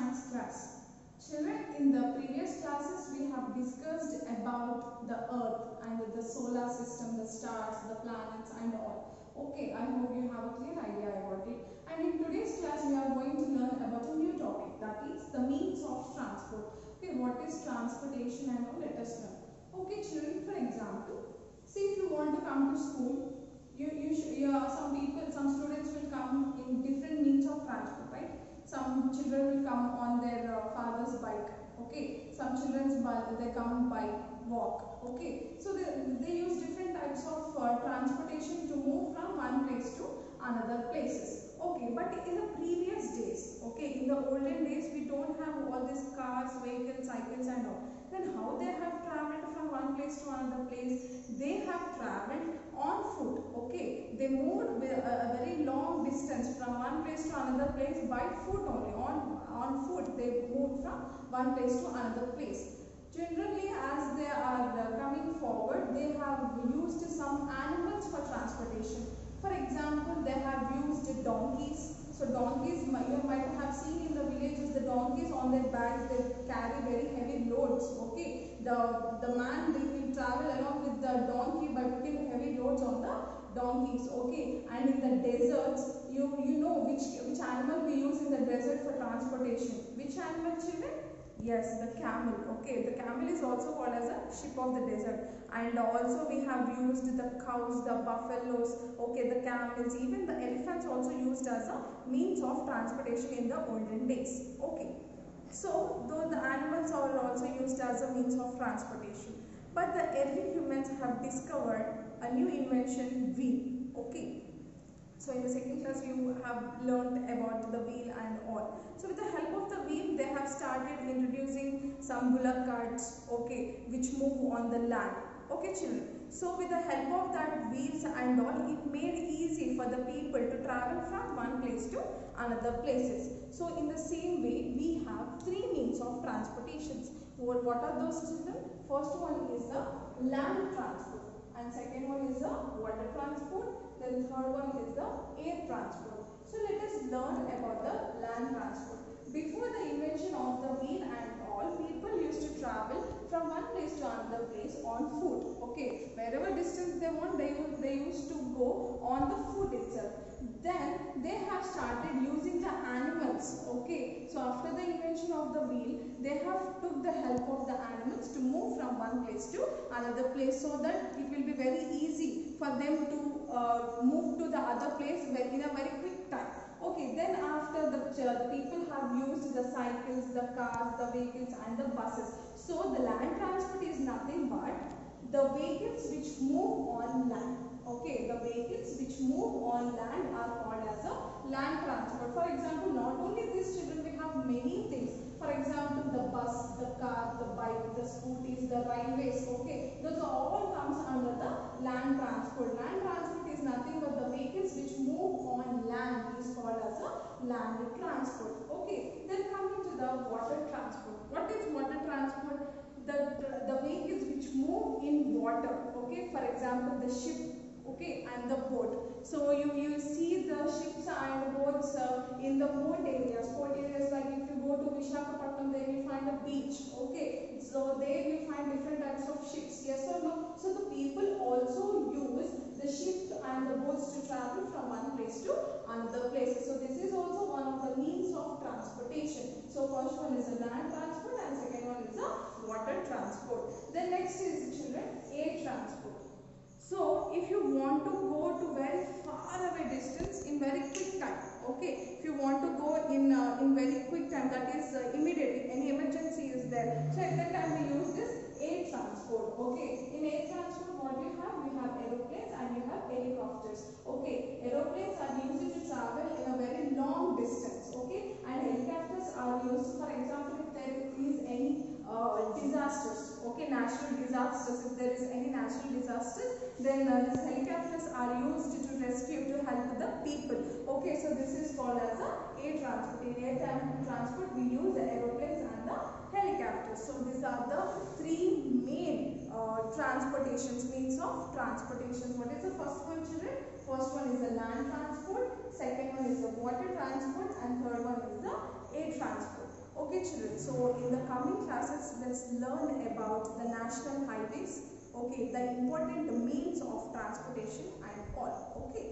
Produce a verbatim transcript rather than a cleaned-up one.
science class. Children, in the previous classes we have discussed about the earth and the solar system, the stars, the planets and all. Okay, I hope you have a clear idea about it. And in today's class we are going to learn about a new topic, that is the means of transport. Okay, what is transportation and all, let us learn. Okay children, for example, see if you want to come to school, you, you, should, yeah, some people, some students will come in different means of transport, right? Some children will come on their uh, father's bike, okay? Some children they come by walk, okay? So they, they use different types of uh, transportation to move from one place to another places, okay? But in the previous days, okay, in the olden days we don't have all these cars, vehicles, cycles and all. Then how they have travelled from one place to another place? They have travelled on foot, okay? They moved with a, a very long distance from one place to another place by foot only, on, on foot they moved from one place to another place. Generally, as they are uh, coming forward, they have used some animals for transportation. For example, they have used donkeys. So donkeys, you might have seen in the villages, the donkeys on their backs, they carry very heavy loads, okay? The, the man, they will travel along with the donkey by putting heavy loads on the donkeys, okay? And in the deserts, you, you know which, which animal we use in the desert for transportation. Which animal, children? Yes, the camel, okay? The camel is also called as a ship of the desert. And also we have used the cows, the buffaloes, okay, the camels, even the elephants also used as a means of transportation in the olden days, okay? So, though the animals are also used as a means of transportation, but the early humans have discovered a new invention, wheel, okay? So in the second class you have learned about the wheel and all. So with the help of the wheel they have started introducing some bullock carts, okay, which move on the land, okay children. So with the help of that wheels and all, it made easy for the people to travel from one place to another places. So in the same way we have three means of transportations. What are those children? First one is the land transport, and second one is the water transport, then third one is the air transport. So let us learn about the land transport. Before the invention of the wheel and all, people used to travel from one place to another place on foot, okay? Wherever distance they want, they, they used to go on the foot itself. Then they have started using the animals, okay? So after the invention of the wheel, they have took the help of the animals to move from one place to another place, so that it will be very easy for them to uh, move to the other place in a very quick time. Okay, then after the, uh, the people have used the cycles, the cars, the vehicles and the buses. So the land transport is nothing but the vehicles which move on land. Okay, the vehicles which move on land are called as a land transport. For example, not only these children, we have many things. For example, the bus, the car, the bike, the scooters, the railways, okay, those all comes under the land transport. Land transport is nothing but the vehicles which move on land is called as a land transport. Okay, then coming to the water transport. What is water transport? The, the vehicles which move in water, okay, for example, the ship, okay, and the boat. So you, you see the ships and boats uh, in the port areas. Port areas, like if you go to Visakhapatnam, there you find a beach, okay. So there you find different types of ships, yes or no? So the people also use the ships and the boats to travel from one place to another place. So this is also one of the means of transportation. So first one is the land transport and second one is the water transport. Then next is, children, air transport. So if you want to go to very far away distance in very quick time, okay, if you want to go in uh, in very quick time, that is uh, immediately, any emergency is there, so at that time we use this air transport, okay. In air transport what you have? We have aeroplanes and you have helicopters, okay. Aeroplanes are used to travel in a very long distance, okay, and helicopters are used, for example, if there is any uh, disasters, okay, natural disasters, if there is any natural disasters, then uh, these helicopters are used to rescue, to help the people, okay. So this is called as a air transport. In air transport we use the aeroplanes and the helicopters. So these are the three main uh, transportations, means of transportation. What is the first one, children? First one is the land transport, second one is the water transport and third one is the air transport. Okay children, so in the coming classes, let's learn about the national highways, okay, the important means of transportation and all, okay.